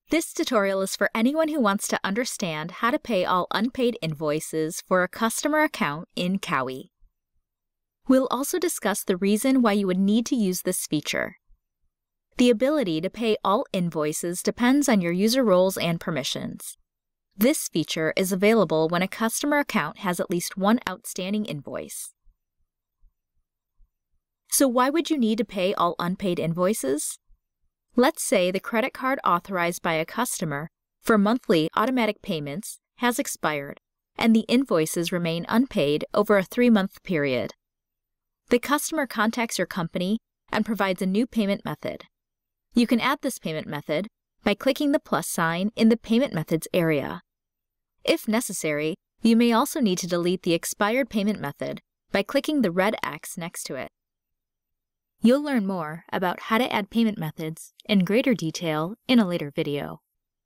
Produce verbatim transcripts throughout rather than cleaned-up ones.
This tutorial is for anyone who wants to understand how to pay all unpaid invoices for a customer account in Kaui. We'll also discuss the reason why you would need to use this feature. The ability to pay all invoices depends on your user roles and permissions. This feature is available when a customer account has at least one outstanding invoice. So why would you need to pay all unpaid invoices? Let's say the credit card authorized by a customer for monthly automatic payments has expired and the invoices remain unpaid over a three-month period. The customer contacts your company and provides a new payment method. You can add this payment method by clicking the plus sign in the Payment Methods area. If necessary, you may also need to delete the expired payment method by clicking the red X next to it. You'll learn more about how to add payment methods in greater detail in a later video.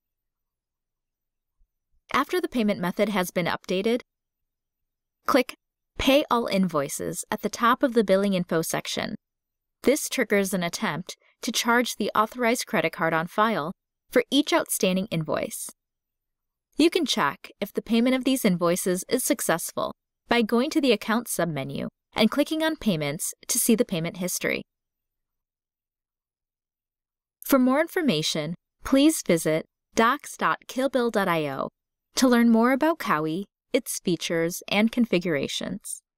After the payment method has been updated, click Pay All Invoices at the top of the Billing Info section. This triggers an attempt to charge the authorized credit card on file for each outstanding invoice. You can check if the payment of these invoices is successful by going to the Account submenu and clicking on Payments to see the payment history. For more information, please visit docs dot killbill dot i o to learn more about Kaui, its features, and configurations.